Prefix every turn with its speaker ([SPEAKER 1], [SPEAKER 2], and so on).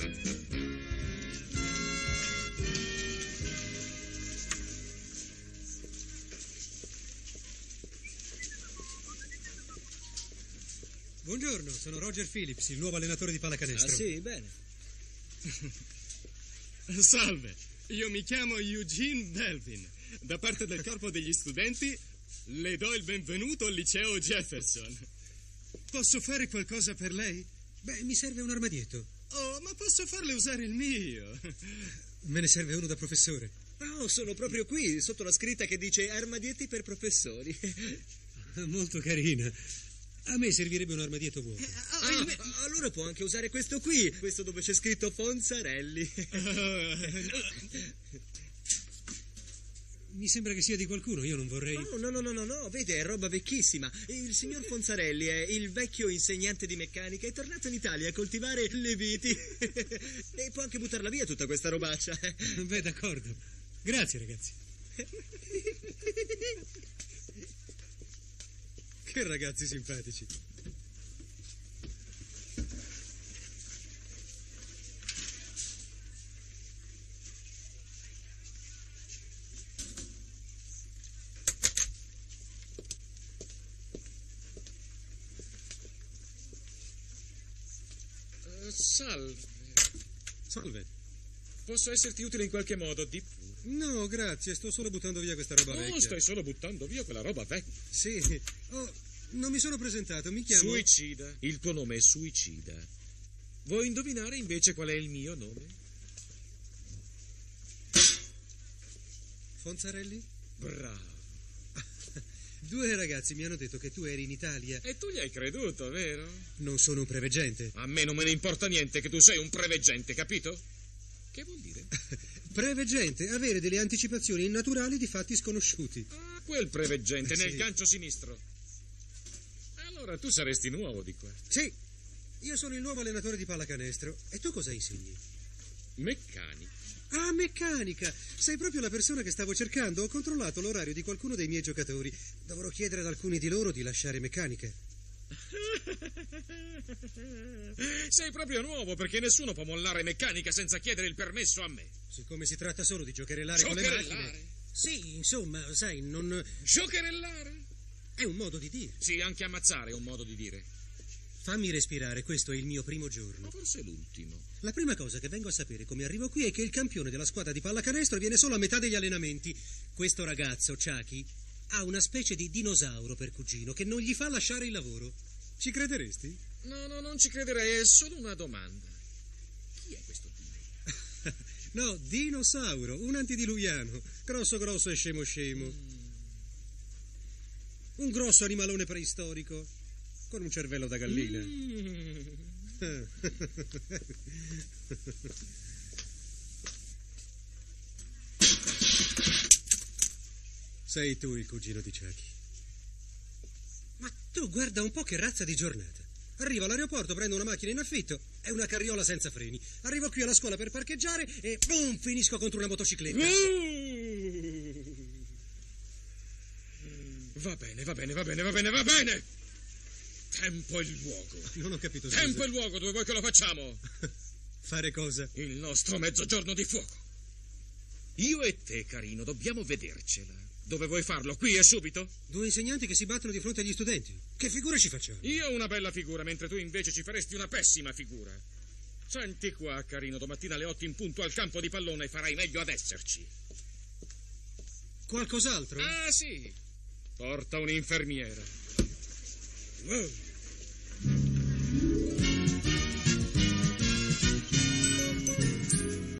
[SPEAKER 1] Buongiorno, sono Roger Phillips, il nuovo allenatore di pallacanestro.
[SPEAKER 2] Ah sì, bene.
[SPEAKER 3] Salve, io mi chiamo Eugene Belvin. Da parte del corpo degli studenti le do il benvenuto al liceo Jefferson. Posso fare qualcosa per lei?
[SPEAKER 1] Beh, mi serve un armadietto.
[SPEAKER 3] Oh, ma posso farle usare il mio?
[SPEAKER 1] Me ne serve uno da professore.
[SPEAKER 2] Oh, sono proprio qui, sotto la scritta che dice armadietti per professori.
[SPEAKER 1] Molto carina. A me servirebbe un armadietto vuoto.
[SPEAKER 2] Allora può anche usare questo qui, questo dove c'è scritto Fonzarelli.
[SPEAKER 1] Mi sembra che sia di qualcuno, io non vorrei...
[SPEAKER 2] Oh, no, vede, è roba vecchissima. Il signor Fonzarelli è il vecchio insegnante di meccanica, è tornato in Italia a coltivare le viti. E può anche buttarla via tutta questa robaccia.
[SPEAKER 1] Beh, d'accordo. Grazie, ragazzi. Che ragazzi simpatici.
[SPEAKER 4] Salve.
[SPEAKER 1] Salve.
[SPEAKER 4] Posso esserti utile in qualche modo? Di pure.
[SPEAKER 1] No, grazie, sto solo buttando via questa roba vecchia.
[SPEAKER 4] Stai solo buttando via quella roba vecchia.
[SPEAKER 1] Sì. Oh, non mi sono presentato, mi chiamo...
[SPEAKER 4] Suicida. Il tuo nome è Suicida. Vuoi indovinare invece qual è il mio nome?
[SPEAKER 1] Fonzarelli?
[SPEAKER 4] Bravo.
[SPEAKER 1] 2 ragazzi mi hanno detto che tu eri in Italia.
[SPEAKER 4] E tu gli hai creduto, vero?
[SPEAKER 1] Non sono un preveggente.
[SPEAKER 4] A me non me ne importa niente che tu sei un preveggente, capito? Che vuol dire?
[SPEAKER 1] Preveggente, avere delle anticipazioni innaturali di fatti sconosciuti.
[SPEAKER 4] Ah, quel preveggente
[SPEAKER 1] Sì.
[SPEAKER 4] nel gancio sinistro. Allora tu saresti nuovo di qua.
[SPEAKER 1] Sì, io sono il nuovo allenatore di pallacanestro. E tu cosa insegni?
[SPEAKER 4] Meccanica.
[SPEAKER 1] Ah, meccanica! Sei proprio la persona che stavo cercando. Ho controllato l'orario di qualcuno dei miei giocatori. Dovrò chiedere ad alcuni di loro di lasciare meccanica.
[SPEAKER 4] Sei proprio nuovo perché nessuno può mollare meccanica senza chiedere il permesso a me.
[SPEAKER 1] Siccome si tratta solo di giocherellare con le macchine...
[SPEAKER 4] Giocherellare?
[SPEAKER 1] Sì, insomma, sai, non...
[SPEAKER 4] Giocherellare?
[SPEAKER 1] È un modo di dire.
[SPEAKER 4] Sì, anche ammazzare è un modo di dire.
[SPEAKER 1] Fammi respirare, questo è il mio primo
[SPEAKER 4] Ma
[SPEAKER 1] giorno.
[SPEAKER 4] forse l'ultimo.
[SPEAKER 1] La prima cosa che vengo a sapere come arrivo qui è che il campione della squadra di pallacanestro viene solo a metà degli allenamenti. Questo ragazzo, Chucky, ha una specie di dinosauro per cugino che non gli fa lasciare il lavoro. Ci crederesti?
[SPEAKER 4] No, non ci crederei, è solo una domanda. Chi è questo Dino?
[SPEAKER 1] No, dinosauro, un antidiluviano. Grosso e scemo. Un grosso animalone preistorico con un cervello da gallina. Sei tu il cugino di Chucky. Ma tu guarda un po' che razza di giornata. Arrivo all'aeroporto, prendo una macchina in affitto e una carriola senza freni. Arrivo qui alla scuola per parcheggiare e boom, finisco contro una motocicletta.
[SPEAKER 4] Va bene. Tempo e luogo.
[SPEAKER 1] Non ho capito.
[SPEAKER 4] Tempo e luogo, dove vuoi che lo facciamo?
[SPEAKER 1] Fare cosa?
[SPEAKER 4] Il nostro mezzogiorno di fuoco. Io e te, carino, dobbiamo vedercela. Dove vuoi farlo? Qui e subito?
[SPEAKER 1] 2 insegnanti che si battono di fronte agli studenti. Che figura ci facciamo?
[SPEAKER 4] Io ho una bella figura, mentre tu invece ci faresti una pessima figura. Senti qua, carino, domattina alle 8 in punto al campo di pallone farai meglio ad esserci.
[SPEAKER 1] Qualcos'altro?
[SPEAKER 4] Ah, sì. Porta un'infermiera.